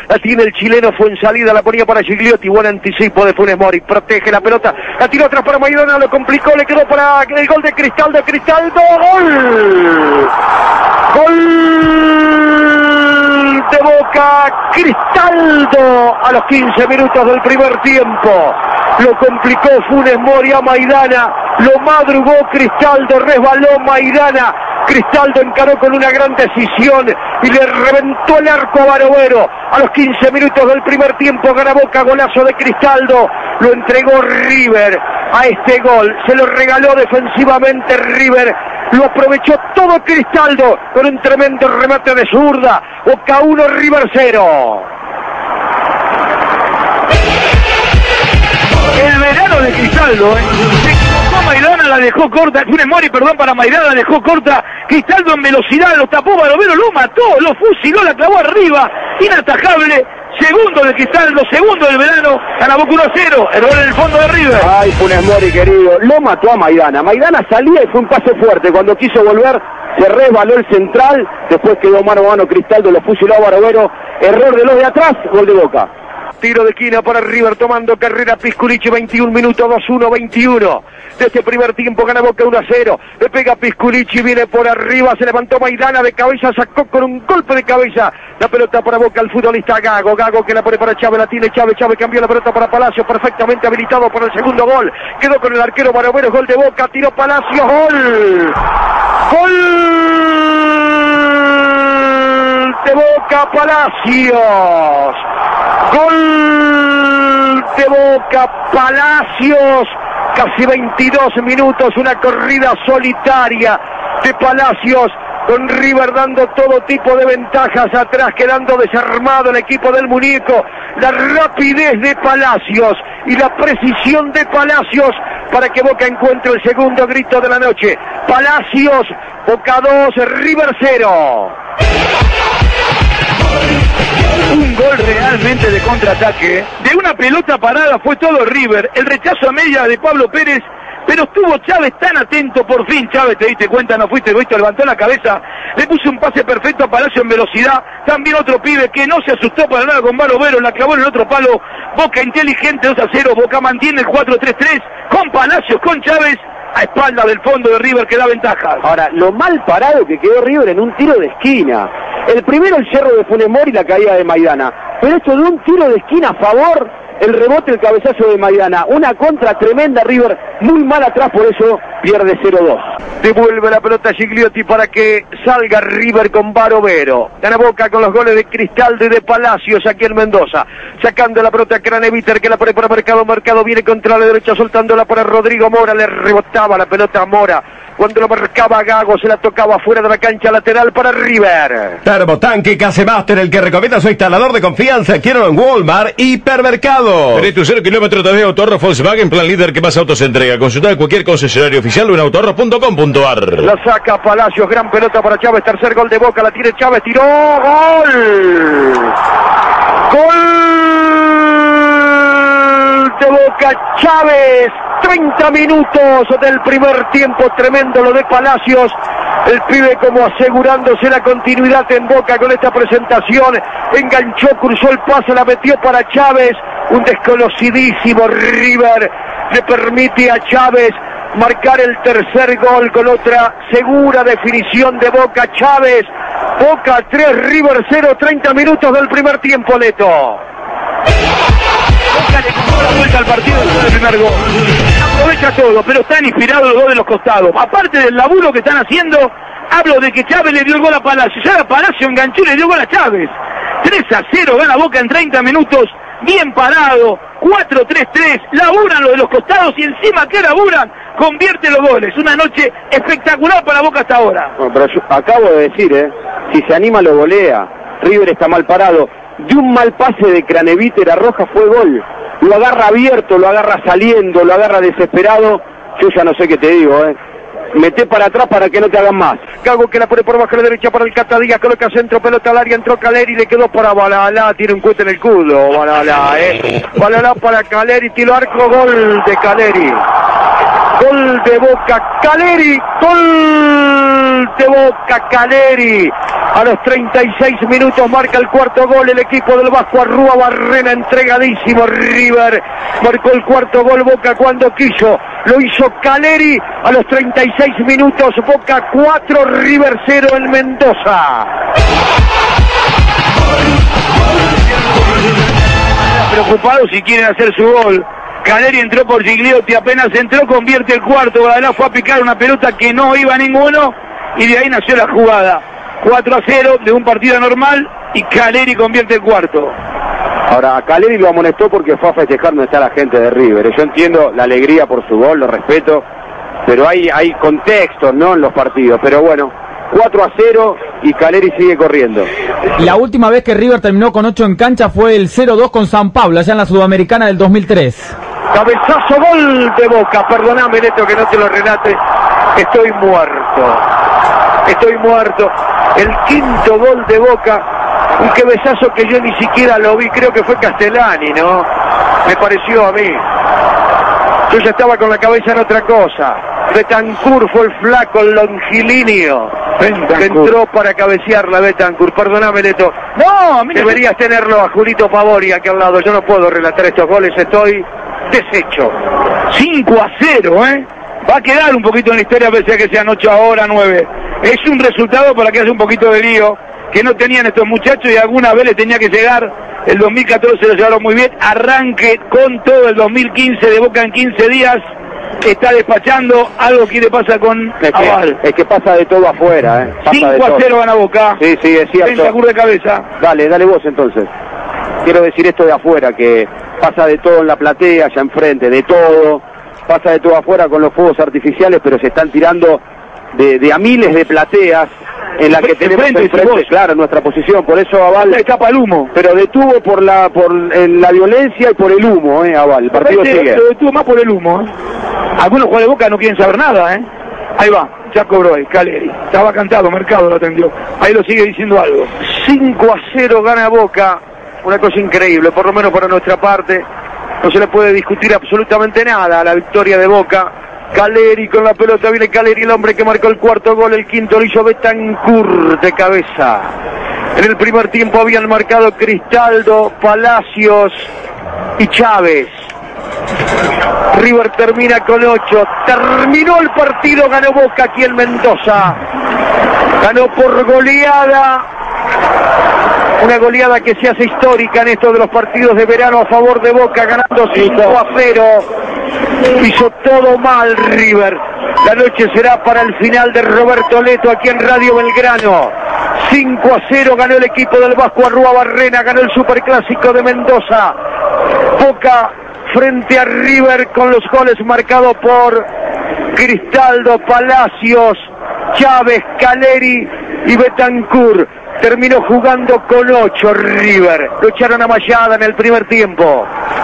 La tiene el chileno, fue en salida, la ponía para Gigliotti. Buen anticipo de Funes Mori. Protege la pelota. La tiró atrás para Maidana, lo complicó, le quedó para el gol de Cristaldo. Cristaldo, gol. Gol de Boca. Cristaldo a los 15 minutos del primer tiempo. Lo complicó Funes Mori a Maidana. Lo madrugó Cristaldo, resbaló Maidana. Cristaldo encaró con una gran decisión y le reventó el arco a Barovero. A los 15 minutos del primer tiempo gana Boca, golazo de Cristaldo. Lo entregó River a este gol. Se lo regaló defensivamente River. Lo aprovechó todo Cristaldo con un tremendo remate de zurda. Boca 1, River 0. El verano de Cristaldo, se equivocó Maidana, la dejó corta, Funes Mori, perdón, para Maidana, la dejó corta. Cristaldo en velocidad, lo tapó Barovero, lo mató, lo fusiló, la clavó arriba, inatajable. Segundo de Cristaldo, segundo del verano, gana Boca 1-0, error en el fondo de River. Ay, Funes Mori, querido, lo mató a Maidana. Maidana salía y fue un pase fuerte. Cuando quiso volver, se resbaló el central. Después quedó mano a mano Cristaldo, lo fusiló a Barovero. Error de los de atrás, gol de Boca. Tiro de esquina para River, tomando carrera Pisculichi, 21 minutos, 2-1, 21. De este primer tiempo gana Boca 1-0. Le pega Pisculichi, viene por arriba, se levantó Maidana de cabeza, sacó con un golpe de cabeza la pelota para Boca el futbolista Gago. Gago que la pone para Chávez, la tiene Chávez, Chávez cambió la pelota para Palacios, perfectamente habilitado para el segundo gol. Quedó con el arquero Barovero, gol de Boca, tiró Palacios, gol. Gol de Boca, Palacios. Gol de Boca, Palacios. Casi 22 minutos, una corrida solitaria de Palacios, con River dando todo tipo de ventajas atrás, quedando desarmado el equipo del muñeco. La rapidez de Palacios y la precisión de Palacios para que Boca encuentre el segundo grito de la noche. Palacios, Boca 2, River 0. Un gol realmente de contraataque. De una pelota parada fue todo River. El rechazo a media de Pablo Pérez, pero estuvo Chávez tan atento. Por fin, Chávez, te diste cuenta, no fuiste egoísta, levantó la cabeza, le puso un pase perfecto a Palacio en velocidad. También otro pibe que no se asustó para nada con Barovero, la clavó en el otro palo. Boca inteligente, 2-0. Boca mantiene el 4-3-3 con Palacios, con Chávez, a espalda del fondo de River, que da ventajas. Ahora, lo mal parado que quedó River en un tiro de esquina. El primero el yerro de Funes Mori y la caída de Maidana. Pero esto de un tiro de esquina a favor, el rebote, el cabezazo de Maidana. Una contra tremenda River, muy mal atrás, por eso pierde 0-2. Devuelve la pelota a Gigliotti para que salga River con Barovero. Gana Boca con los goles de Cristaldo y de Palacios aquí en Mendoza. Sacando la pelota a Craneviter, que la pone para Mercado. Mercado viene contra la derecha, soltándola para Rodrigo Mora. Le rebotaba la pelota a Mora. Cuando lo marcaba Gago, se la tocaba fuera de la cancha, lateral para River. Termotanque Casemaster, el que recomienda su instalador de confianza. Quiero en Walmart, Hipermercado. Tenés tu 0 kilómetros de Autoahorro Volkswagen, plan líder que más autos entrega. Consulta cualquier concesionario oficial o en autoahorro.com.ar. La saca Palacios, gran pelota para Chávez, tercer gol de Boca, la tiene Chávez, tiró, gol. Gol de Boca, Chávez. 30 minutos del primer tiempo, tremendo lo de Palacios. El pibe como asegurándose la continuidad en Boca con esta presentación. Enganchó, cruzó el pase, la metió para Chávez. Un desconocidísimo River le permite a Chávez marcar el tercer gol con otra segura definición de Boca. Chávez, Boca 3, River 0, 30 minutos del primer tiempo, Neto. Boca le cogió la vuelta al partido después del primer gol. Aprovecha todo, pero están inspirados los dos de los costados. Aparte del laburo que están haciendo, hablo de que Chávez le dio el gol a Palacios. Ahora Palacio enganchó y le dio gol a Chávez. 3-0, gana Boca en 30 minutos. Bien parado, 4-3-3, laburan los de los costados y encima que laburan, convierte los goles. Una noche espectacular para Boca hasta ahora. Bueno, pero yo acabo de decir, si se anima lo golea. River está mal parado. De un mal pase de Craneviter a Rojas fue gol. Lo agarra abierto, lo agarra saliendo, lo agarra desesperado. Yo ya no sé qué te digo, Mete para atrás para que no te hagan más. Gago que la pone por bajo a la derecha para el Cata Díaz, coloca centro, pelota al área, entró Caleri, le quedó para Balalá, tiene un cuete en el culo, Balalá, Balalá para Caleri, tiro arco, gol de Caleri. Gol de Boca, Caleri, gol de Boca, Caleri. A los 36 minutos marca el cuarto gol el equipo del Vasco Arruabarrena, entregadísimo. River marcó el cuarto gol, Boca cuando quiso, lo hizo Caleri. A los 36 minutos, Boca 4, River 0 en Mendoza. Preocupados si quieren hacer su gol. Caleri entró por Gigliotti, apenas entró, convierte el cuarto. Guadalajara fue a picar una pelota que no iba a ninguno y de ahí nació la jugada. 4-0 de un partido normal y Caleri convierte el cuarto. Ahora, Caleri lo amonestó porque fue a festejar donde está la gente de River. Yo entiendo la alegría por su gol, lo respeto, pero hay contextos, ¿no?, en los partidos. Pero bueno, 4-0 y Caleri sigue corriendo. La última vez que River terminó con 8 en cancha fue el 0-2 con San Pablo, allá en la Sudamericana del 2003. Cabezazo, gol de Boca. Perdóname, Neto, que no te lo relate. Estoy muerto. El quinto gol de Boca. Un cabezazo que yo ni siquiera lo vi. Creo que fue Castellani, ¿no? Me pareció a mí. Yo ya estaba con la cabeza en otra cosa. Betancur fue el flaco, el longilíneo, que entró para cabecearla. Betancur, perdóname, Neto. No, a mí deberías tenerlo a Julito Pavori aquí al lado. Yo no puedo relatar estos goles, estoy deshecho. 5-0, va a quedar un poquito en la historia, pese a que sean 8 ahora, 9. Es un resultado para que haya un poquito de lío que no tenían estos muchachos y alguna vez les tenía que llegar. El 2014 lo llevaron muy bien. Arranque con todo el 2015 de Boca en 15 días. Está despachando algo que le pasa con Aval. Es que pasa de todo afuera, 5-0 gana Boca. Sí, es cierto. Bentancur de cabeza. Dale vos entonces. Quiero decir esto de afuera, que pasa de todo en la platea, allá enfrente, de todo. Pasa de todo afuera con los fuegos artificiales, pero se están tirando de a miles de plateas en la que tenemos enfrente, claro, nuestra posición. Por eso Aval escapa el humo, pero detuvo por la violencia y por el humo, Aval. El partido sigue. Lo detuvo más por el humo, Algunos jugadores de Boca no quieren saber nada, Ahí va, ya cobró Caleri. Estaba cantado, Mercado lo atendió. Ahí lo sigue diciendo algo. 5-0 gana Boca. Una cosa increíble, por lo menos para nuestra parte. No se le puede discutir absolutamente nada a la victoria de Boca. Caleri con la pelota, viene Caleri, el hombre que marcó el cuarto gol, el quinto lo hizo Betancur de cabeza. En el primer tiempo habían marcado Cristaldo, Palacios y Chávez. River termina con 8, terminó el partido, ganó Boca aquí en Mendoza. Ganó por goleada. Una goleada que se hace histórica en estos de los partidos de verano a favor de Boca, ganando 5-0. Hizo todo mal River. La noche será para el final de Roberto Leto aquí en Radio Belgrano. 5-0 ganó el equipo del Vasco Arruabarrena, ganó el Superclásico de Mendoza. Boca frente a River con los goles marcados por Cristaldo, Palacios, Chávez, Caleri y Betancur. Terminó jugando con 8 River. Lo echaron a Mayada en el primer tiempo.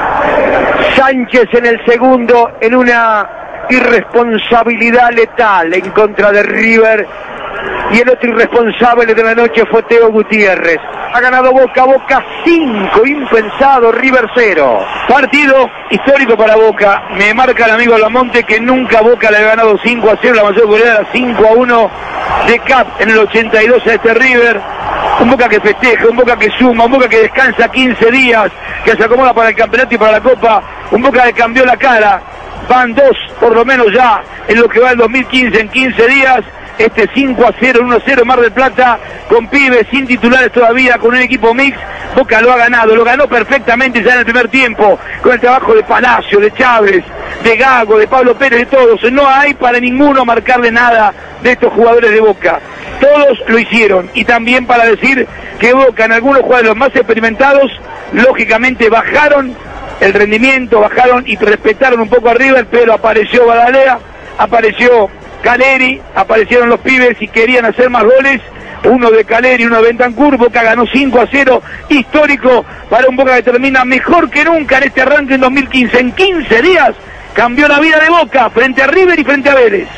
Sánchez en el segundo en una irresponsabilidad letal en contra de River. Y el otro irresponsable de la noche fue Teo Gutiérrez. Ha ganado Boca 5, impensado, River 0. Partido histórico para Boca. Me marca el amigo Lamonte que nunca Boca le ha ganado 5-0. La mayor goleada 5-1 de Cap en el 82 a este River. Un Boca que festeja, un Boca que suma, un Boca que descansa 15 días, que se acomoda para el campeonato y para la Copa. Un Boca que cambió la cara. Van 2 por lo menos ya en lo que va el 2015 en 15 días. Este 5-0, 1-0 Mar del Plata, con pibes sin titulares todavía, con un equipo mix. Boca lo ha ganado, lo ganó perfectamente ya en el primer tiempo, con el trabajo de Palacio, de Chávez, de Gago, de Pablo Pérez, de todos. No hay para ninguno marcarle nada de estos jugadores de Boca. Todos lo hicieron. Y también para decir que Boca, en algunos jugadores los más experimentados, lógicamente bajaron el rendimiento, bajaron y respetaron un poco a River, pero apareció Badalea, apareció Caleri, aparecieron los pibes y querían hacer más goles. Uno de Caleri, uno de Bentancur. Boca ganó 5-0, histórico para un Boca que termina mejor que nunca en este arranque en 2015. En 15 días cambió la vida de Boca frente a River y frente a Vélez.